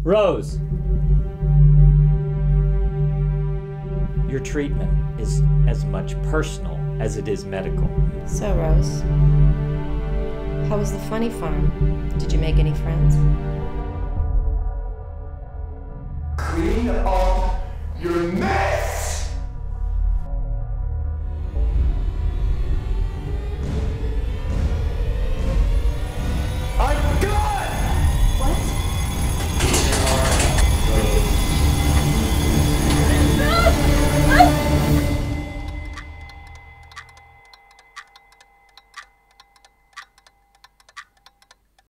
Rose! Your treatment is as much personal as it is medical. So, Rose, how was the funny farm? Did you make any friends? Clean up your mess!